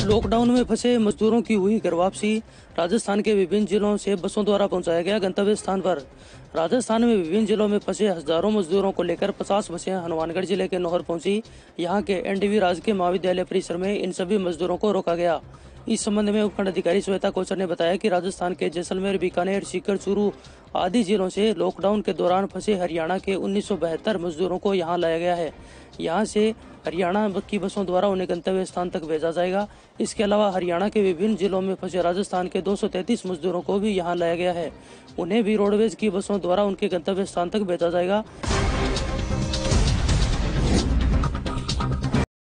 Lockdown में फंसे मजदूरों की हुई घर वापसी। राजस्थान के विभिन्न जिलों से बसों द्वारा पहुंचाया गया गंतव्य स्थान पर। राजस्थान में विभिन्न जिलों में फंसे हजारों मजदूरों को लेकर 50 बसें हनुमानगढ़ जिले के नौहर पहुंची। यहां के एनडीवी राजकीय महाविद्यालय परिसर में इन सभी मजदूरों को रोका गया। इस संबंध में उपखंड अधिकारी श्वेता कोचर ने बताया कि राजस्थान के जैसलमेर, बीकानेर, सीकर, चूरू आदि जिलों से लॉकडाउन के दौरान फंसे हरियाणा के 1972 मजदूरों को यहां लाया गया है। यहां से हरियाणा की बसों द्वारा उन्हें गंतव्य स्थान तक भेजा जाएगा। इसके अलावा हरियाणा के विभिन्न जिलों में फंसे राजस्थान के 233 मजदूरों को भी यहां लाया गया है। उन्हें भी रोडवेज की बसों द्वारा उनके गंतव्य स्थान तक भेजा जाएगा।